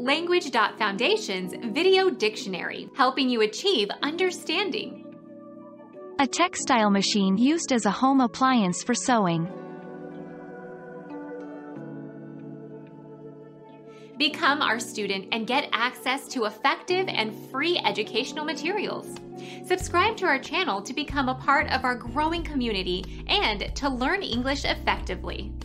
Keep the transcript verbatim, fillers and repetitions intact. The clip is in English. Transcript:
Language Foundation's Video Dictionary, helping you achieve understanding. A textile machine used as a home appliance for sewing. Become our student and get access to effective and free educational materials. Subscribe to our channel to become a part of our growing community and to learn English effectively.